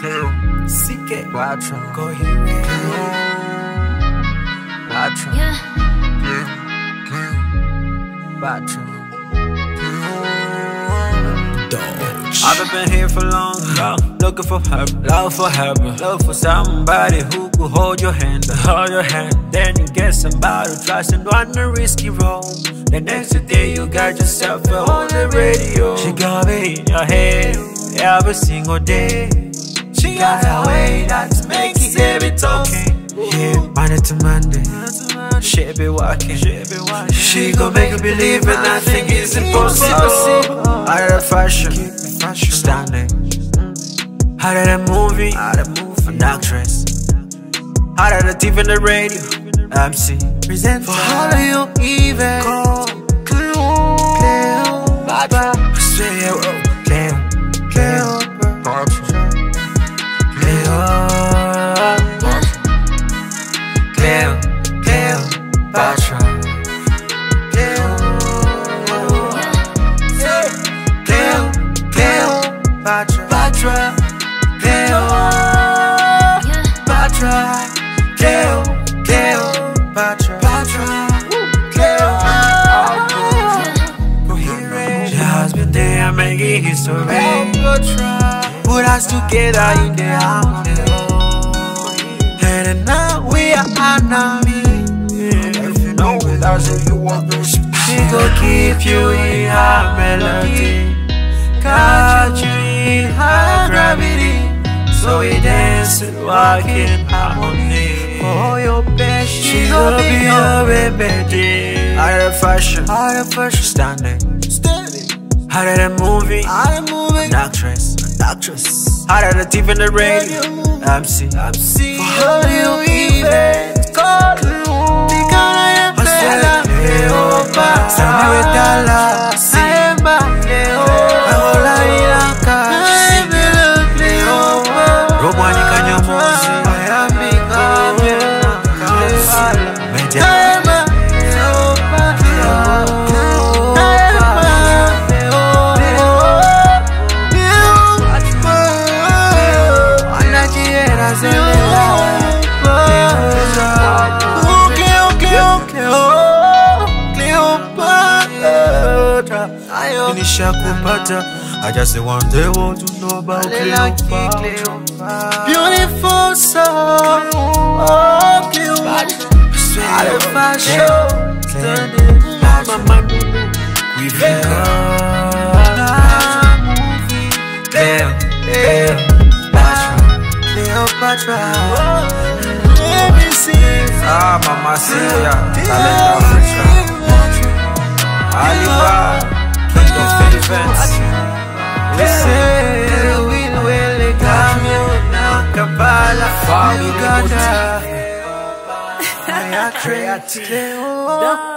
Cleopatra, Koheirwe, Cleopatra. I've been here for long, looking for heaven, love for heaven, love for somebody who could hold your hand, Then you get somebody who tries and run a risky road. The next day you got yourself on the radio. She got me in your head every single day. She got a way that makes it okay. Yeah, Monday to Monday, she be walking. She gon' make you believe in nothing is impossible. Out of the fashion, standing. Out of the movie, an actress. Out of the TV and the radio, MC. Present for all of you events. Cleopatra, making history. Put us together in the harmony. And now we are enemies. If you know without you, you want to speak. She gon' keep you in her melody, catch you in her gravity. So we dance and walk in harmony. For your best, she gon' be your remedy. Out of fashion, standing. Out of the movie, an actress. Out of the TV and the radio, MC. For all you events call Cleopatra, I just want the world to know about Cleopatra. Beautiful soul, oh Cleopatra. Out of fashion, standing on my mind. We've got Cleopatra. Let me see. Mama Sia, talent Africa. Alibaba. Events. We say we'll come now, Kampala, Uganda. I create